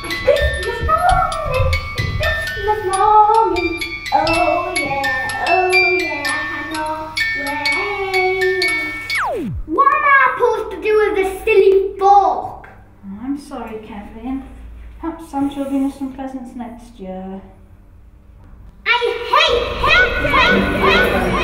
Christmas morning. Oh yeah, I know where. What am I supposed to do with this silly fork? Oh, I'm sorry, Kevin. Perhaps Santa will bring us some presents next year. I hate